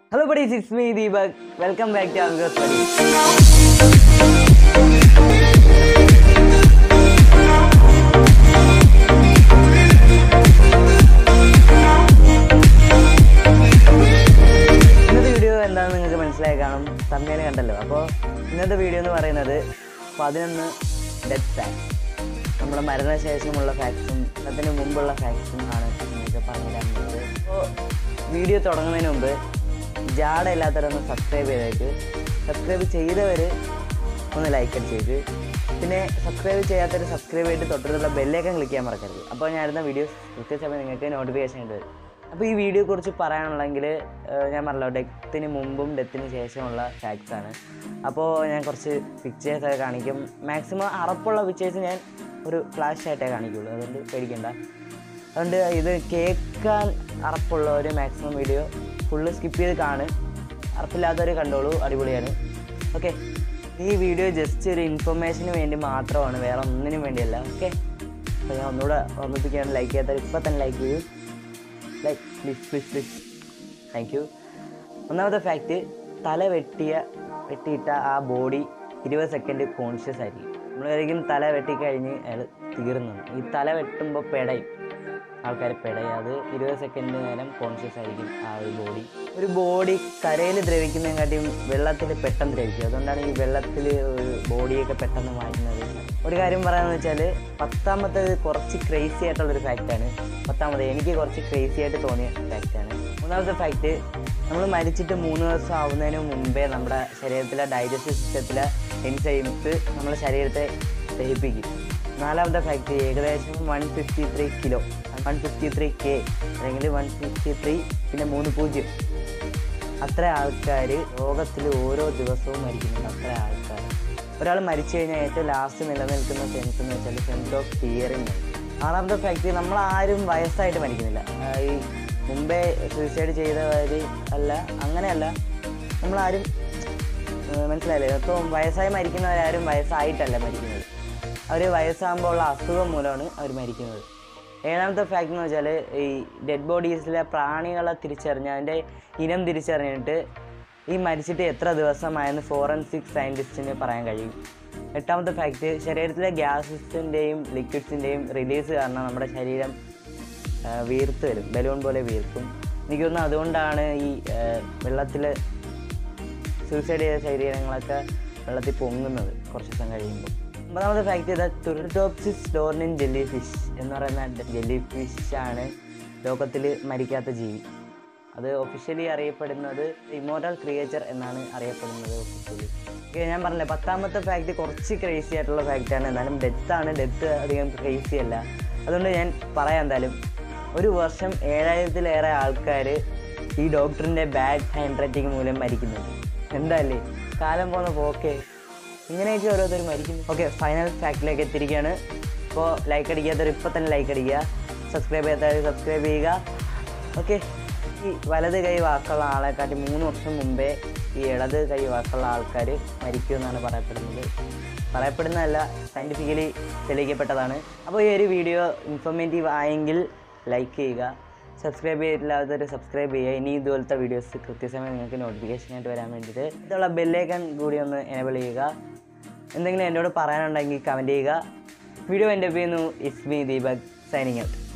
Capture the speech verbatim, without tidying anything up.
Hello buddies, it's me Deepak. Welcome back to Amigos Buddies. ഇന്നത്തെ video എന്താണെന്ന് നിങ്ങൾക്ക് മനസ്സിലായി കാണും, തമ്മിൽ കണ്ടല്ലോ. അപ്പോൾ ഇന്നത്തെ വീഡിയോ എന്ന് പറയുന്നത് പതിനൊന്ന് ഡെത്ത് ഫാക്ട്സ്, നമ്മുടെ മരണശേഷമുള്ള ഫാക്ട്സും അതിന് മുമ്പുള്ള ഫാക്ട്സും ആണ് നിങ്ങൾക്ക് പറഞ്ഞു തരുന്നത്. അപ്പോൾ വീഡിയോ തുടങ്ങുന്നതിന് മുമ്പ് ജാടയില്ലാത്തവരൊന്ന് സബ്സ്ക്രൈബ് ചെയ്തേക്ക്, സബ്സ്ക്രൈബ് ചെയ്തവർ ഒന്ന് ലൈക്ക് അടിച്ചേക്ക്, പിന്നെ സബ്സ്ക്രൈബ് ചെയ്യാത്തവർ സബ്സ്ക്രൈബ് ചെയ്തിട്ട് തൊട്ടടുത്തുള്ള ബെല്ലേക്കാൻ ക്ലിക്ക് ചെയ്യാൻ മറക്കരുത്. അപ്പോൾ ഞാൻ ഇടുന്ന വീഡിയോസ് കൃത്യസമയം നിങ്ങൾക്ക് നോട്ടിഫിക്കേഷൻ ഇട്ട് വരും. അപ്പോൾ ഈ വീഡിയോയെക്കുറിച്ച് പറയാനുള്ളെങ്കിൽ ഞാൻ പറഞ്ഞല്ലോ, ഡെത്തിന് മുമ്പും ഡെത്തിന് ശേഷമുള്ള ഫാക്ട്സ് ആണ്. അപ്പോൾ ഞാൻ കുറച്ച് പിക്ചേഴ്സൊക്കെ കാണിക്കും. മാക്സിമം അറപ്പുള്ള പിക്ചേഴ്സ് ഞാൻ ഒരു ഫ്ലാഷ് ആയിട്ടേ കാണിക്കുള്ളൂ, അതുകൊണ്ട് പേടിക്കണ്ട. അതുകൊണ്ട് ഇത് കേൾക്കാൻ അറപ്പുള്ളവർ മാക്സിമം വീഡിയോ ഫുള്ള് സ്കിപ്പ് ചെയ്ത് കാണും, അറപ്പില്ലാത്തവർ കണ്ടോളൂ, അടിപൊളിയാണ്. ഓക്കെ, ഈ വീഡിയോ ജസ്റ്റ് ഒരു ഇൻഫർമേഷന് വേണ്ടി മാത്രമാണ്, വേറെ ഒന്നിനും വേണ്ടിയല്ല. ഓക്കെ, അപ്പോൾ ഞാൻ ഒന്നുകൂടെ ഓർമ്മിപ്പിക്കുകയാണ്, ലൈക്ക് ചെയ്യാത്തവർ ഇപ്പോൾ തന്നെ ലൈക്ക് ചെയ്യൂ, like please please please thank you. ഒന്നാമത്തെ ഫാക്റ്റ്, തല വെട്ടിയ വെട്ടിയിട്ട ആ ബോഡി ഇരുപത് സെക്കൻഡ് കോൺഷ്യസ് ആയിരിക്കും. നമ്മളായിരിക്കും തല വെട്ടിക്കഴിഞ്ഞ് അയാൾ തീർന്നു. ഈ തല വെട്ടുമ്പോൾ പെടയും, ആൾക്കാർ പെടയും. അത് ഇരുപത് സെക്കൻഡ് നേരം കോൺഷ്യസ് ആയിരിക്കും ആ ഒരു ബോഡി. ഒരു ബോഡി കരയിൽ ദ്രവിക്കുന്നതിനെക്കാട്ടിയും വെള്ളത്തിൽ പെട്ടെന്ന് ദ്രവിക്കും. അതുകൊണ്ടാണ് ഈ വെള്ളത്തിൽ ഒരു ബോഡിയൊക്കെ പെട്ടെന്ന് മാറ്റുന്നത്. ഒരു കാര്യം പറയാമെന്ന് വെച്ചാൽ, പത്താമത്തേത് കുറച്ച് ക്രേസി ആയിട്ടുള്ളൊരു ഫാക്റ്റാണ്. പത്താമത് എനിക്ക് കുറച്ച് ക്രേസി ആയിട്ട് തോന്നിയ ഫാക്റ്റാണ്. മൂന്നാമത്തെ ഫാക്റ്റ്, നമ്മൾ മരിച്ചിട്ട് മൂന്ന് ദിവസം ആവുന്നതിന് മുമ്പേ നമ്മുടെ ശരീരത്തിലെ ഡൈജസ്റ്റീവ് സിസ്റ്റത്തിലെ എൻസൈംസ് നമ്മുടെ ശരീരത്തെ ദഹിപ്പിക്കും. നാലാമത്തെ ഫാക്റ്റ്, ഏകദേശം one fifty three kilo one fifty three K അല്ലെങ്കിൽ വൺ ഫിഫ്റ്റി ത്രീ പിന്നെ മൂന്ന് പൂജ്യം അത്ര ആൾക്കാർ ലോകത്തിൽ ഓരോ ദിവസവും മരിക്കുന്നുണ്ട്. അത്ര ആൾക്കാർ. ഒരാൾ മരിച്ചു കഴിഞ്ഞാൽ ഏറ്റവും ലാസ്റ്റ് നിലനിൽക്കുന്ന സെൻസ് എന്ന് വെച്ചാൽ സെൻസ് ഓഫ് ഹിയറിംഗ്. ആറാമത്തെ ഫാക്റ്റ്, നമ്മളാരും വയസ്സായിട്ട് മരിക്കുന്നില്ല. ഈ മുമ്പേ സൂയിസൈഡ് ചെയ്തവർ അല്ല, അങ്ങനെയല്ല, നമ്മളാരും മനസ്സിലായില്ലേ. അപ്പോൾ വയസ്സായി മരിക്കുന്നവരാരും വയസ്സായിട്ടല്ല മരിക്കുന്നത്, അവർ വയസ്സാകുമ്പോൾ ഉള്ള അസുഖം മൂലമാണ് അവർ മരിക്കുന്നത്. ഏഴാമത്തെ ഫാക്റ്റ് എന്ന് വെച്ചാൽ, ഈ ഡെഡ് ബോഡീസിലെ പ്രാണികളെ തിരിച്ചറിഞ്ഞ് അതിൻ്റെ ഇനം തിരിച്ചറിഞ്ഞിട്ട് ഈ മരിച്ചിട്ട് എത്ര ദിവസമായെന്ന് ഫോറൻസിക് സയൻറ്റിസ്റ്റിന് പറയാൻ കഴിയും. എട്ടാമത്തെ ഫാക്റ്റ്, ശരീരത്തിലെ ഗ്യാസസിൻ്റെയും ലിക്വിഡ്സിൻ്റെയും റിലീസ് കാരണം നമ്മുടെ ശരീരം വീർത്ത് വരും, ബലൂൺ പോലെ വീർക്കും. എനിക്ക് തോന്നുന്നു അതുകൊണ്ടാണ് ഈ വെള്ളത്തിൽ സൂയിസൈഡ് ചെയ്ത ശരീരങ്ങളൊക്കെ വെള്ളത്തിൽ പൊങ്ങുന്നത് കുറച്ച് ദിവസം കഴിയുമ്പോൾ. ഒമ്പതാമത്തെ ഫാക്റ്റ്, ഇത് തുറട്ടോപ്സിസ് ഡോർണിൻ ജെല്ലി ഫിഷ് എന്ന് പറയുന്ന ജെല്ലി ഫിഷാണ് ലോകത്തിൽ മരിക്കാത്ത ജീവി. അത് ഒഫീഷ്യലി അറിയപ്പെടുന്നത് ഇമ്മോർട്ടൽ ക്രിയേച്ചർ എന്നാണ് അറിയപ്പെടുന്നത് ഒഫീഷ്യലി. ഓക്കെ, ഞാൻ പറഞ്ഞില്ലേ, പത്താമത്തെ ഫാക്റ്റ് കുറച്ച് ക്രേസി ആയിട്ടുള്ള ഫാക്റ്റാണ്, എന്നാലും ഡെത്താണ്. ഡെത്ത് അധികം ക്രേസി അല്ല, അതുകൊണ്ട് ഞാൻ പറയാം. എന്തായാലും ഒരു വർഷം ഏഴായിരത്തിലേറെ ആൾക്കാർ ഈ ഡോക്ടറിൻ്റെ ബാഡ് ഹാൻഡ് റൈറ്റിംഗ് മൂലം മരിക്കുന്നുണ്ട്. എന്തായാലേ കാലം പോകുന്ന പോക്കെ, ഇങ്ങനെയൊക്കെ ഓരോരുത്തർ മരിക്കുന്നു. ഓക്കെ, ഫൈനൽ ഫാക്റ്റിലേക്ക് എത്തിയിരിക്കുകയാണ്. അപ്പോൾ ലൈക്ക് അടിക്കാത്തവർ ഇപ്പോൾ തന്നെ ലൈക്ക് അടിക്കുക, സബ്സ്ക്രൈബ് ചെയ്യാത്തവർ സബ്സ്ക്രൈബ് ചെയ്യുക. ഓക്കെ, ഈ വലത് കൈ വാക്കുള്ള ആളെക്കാട്ടി മൂന്ന് വർഷം മുമ്പേ ഈ ഇടത് കൈ വാക്കുള്ള ആൾക്കാർ മരിക്കുമെന്നാണ് പറയപ്പെടുന്നത്. പറയപ്പെടുന്നതല്ല, സയൻറ്റിഫിക്കലി തെളിയിക്കപ്പെട്ടതാണ്. അപ്പോൾ ഈ ഒരു വീഡിയോ ഇൻഫോർമേറ്റീവ് ആയെങ്കിൽ ലൈക്ക് ചെയ്യുക, സബ്സ്ക്രൈബ് ചെയ്തിട്ടില്ലാത്തവർ സബ്സ്ക്രൈബ് ചെയ്യുക. ഇനി ഇതുപോലത്തെ വീഡിയോസ് കൃത്യസമയം നിങ്ങൾക്ക് നോട്ടിഫിക്കേഷൻ ആയിട്ട് വരാൻ വേണ്ടിയിട്ട് ഇതുള്ള ബെല്ലൈക്കൺ കൂടി ഒന്ന് എനേബിൾ ചെയ്യുക. എന്തെങ്കിലും എന്നോട് പറയാനുണ്ടെങ്കിൽ കമൻറ്റ് ചെയ്യുക. വീഡിയോ എൻ്റെ ചെയ്യുന്നു. It's me Deepak signing out.